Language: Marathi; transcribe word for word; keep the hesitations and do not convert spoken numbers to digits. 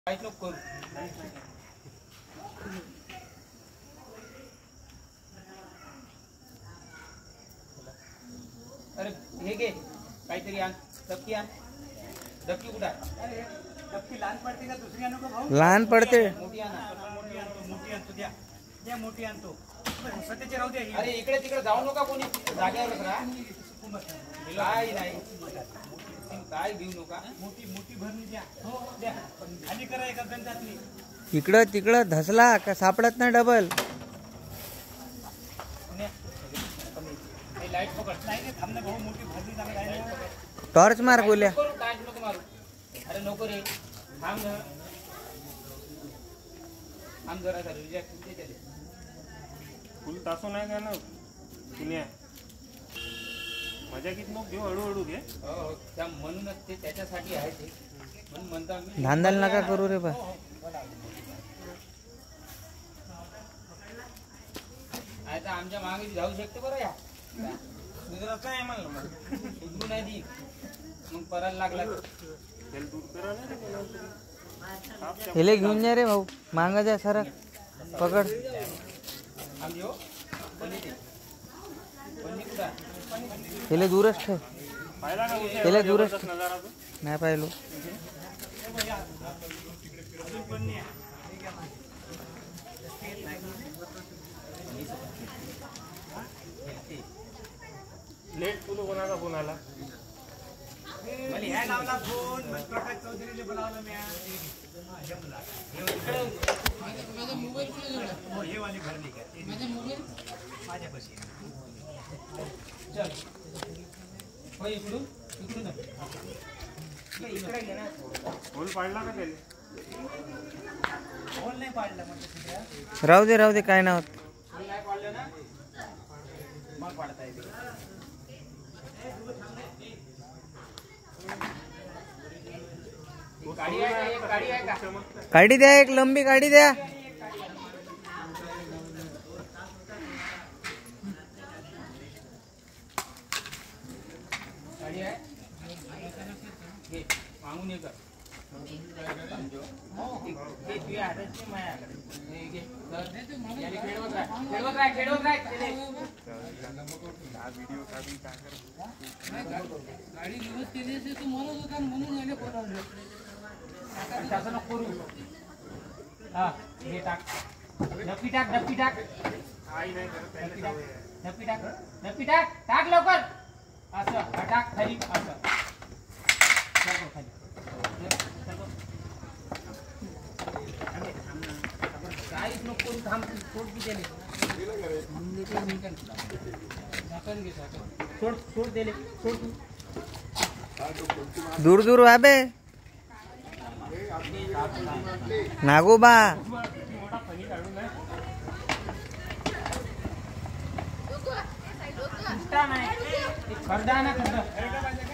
काहीच नको करू. अरे हे घे काहीतरी आण. डबकी आण. डबकी कुठं आहे? डबकी लहान पडते का दुसरी आणू का भाऊ? लहान पडते. मोठी आण. मोठी आणतो. मोठी आणतो द्या. द्या मोठी आणतो. सध्याचे राहू द्या. अरे इकडे तिकडे जाऊ नका कोणी. जागेवरच राहा. काय नाही काय घेऊ नका. मोठी मोठी भरणी द्या. हो द्या. खाली करा एका गंजातली. इकडं तिकडं धसला का सापडत ना डबल. लाईट पकड. नाही नाही थांब ना भाऊ. मोठी भरणी चांगली आहे. टॉर्च मार बोल्या. काय नको मारू. अरे नको रे. थांब ना. थांब जरा जरा रिजॅक्ट दे त्याला. फुल तासो नाही का ना पुण्या. मजा किती नको घेऊ. हळूहळू घे. हो त्या म्हणूनच ते त्याच्यासाठी आहे ते. म्हणून म्हणतो आम्ही धांदल नका करू रे बा. आता आमच्या मागे जाऊ शकते बरं. या सुधरा काय म्हणलं मग सुधरू नाही दी. मग परायला लागला. हेले घेऊन जा रे भाऊ. मांगा जा सरक. पकड. आमची हो पनी ते पनी कुठं आहे? हेले दूरच ठेव. पाहिला ना हेले दूरच ठेव. नजारा तो. नाही पाहिलो. लेट तुला कोणाचा फोन आला? मला ह्या लावला फोन. प्रकाश चौधरीने बोलावलं मी. हे वाली भरली का? माझ्यापाशी. चल हो इकडून इकडून इकडे घे ना. फोन पाडला का त्याने? फोन नाही पाडला म्हणजे. राहू दे राहू दे काय नाही होत. फोन नाही पाडलं ना मग पाडता येते. गाडी आहे का? एक गाडी आहे का? गाडी द्या. एक लंबी गाडी द्या. गाडी आहे घे. मागून ये कर. ते तुझ्या हाताची माझ्याकडे. हे घे. याने खेळवत राह. खेळवत राह. खेळवत राह. गाडी दिवस केली असेल तू म्हणत होता म्हणून याने बोलावलं. तसं नको करू. हा हे टाक. डबकी टाक. डबकी टाक. आई नाही करत डबकी टाक. डबकी टाक. डबकी टाक. टाक लवकर. असं हा टाक खाली. असं टाक खाली. काहीच नको करू. थांब. सोड की त्याले. झाकण घे. झाकण सोड. सोड दिले. सोड तू. दूर दूर वाबे. नागोबा. नाही खरडा ना खरडा.